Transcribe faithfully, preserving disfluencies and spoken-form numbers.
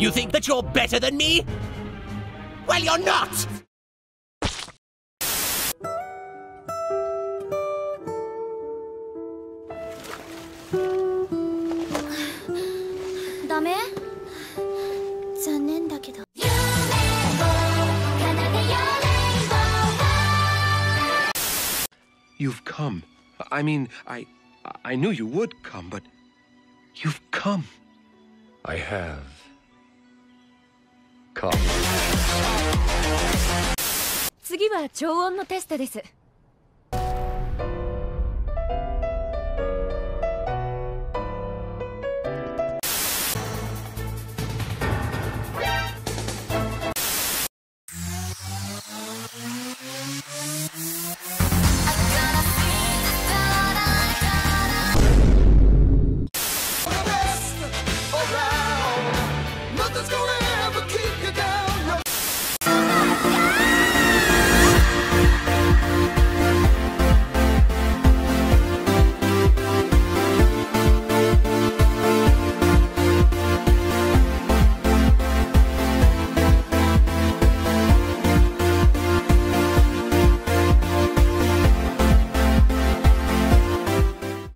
You think that you're better than me? Well, you're not! ダメ？残念だけど。 You've come. I mean, I I knew you would come, but you've come. I have come. 次は超音のテストです。